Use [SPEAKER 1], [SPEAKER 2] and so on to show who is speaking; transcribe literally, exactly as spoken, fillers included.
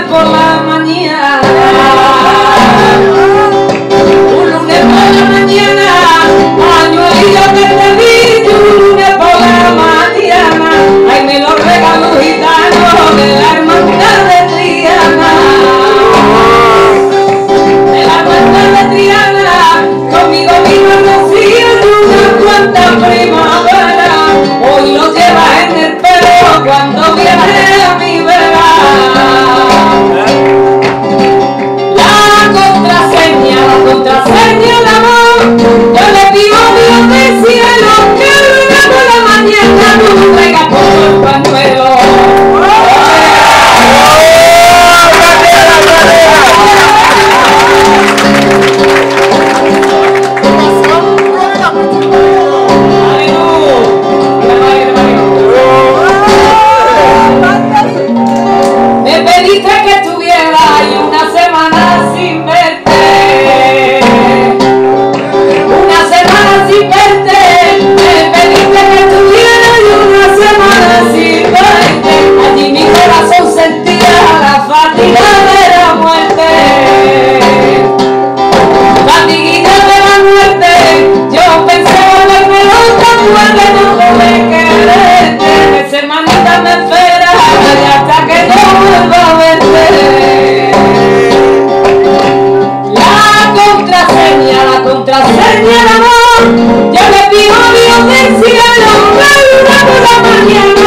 [SPEAKER 1] por la mañana, un lunes por la mañana, pañuelillo que te di, un lunes por la mañana, ay me lo regaló gitano de la hermandad de Triana, de la hermandad de Triana, conmigo vino el rocío y una cuanta primavera, hoy lo llevas en el pelo cuando viaje a mi vera. La contraseña, la contraseña del amor, yo le pido a Dios del cielo que el lunes por la mañana tú traigas por el pañuelo. Me pediste que estuviera ahí una semana sin verte, una semana sin verte, me pediste que estuviera ahí una semana sin verte, allí mi corazón sentía la fatiga de la muerte, fatiguita de la muerte, yo pensaba verme otra muerte, no debe quererte, esa hermanita me espera y hasta que yo vuelva a verte. La contraseña, la contraseña del amor, yo le pido a Dios del cielo, que una por la mañana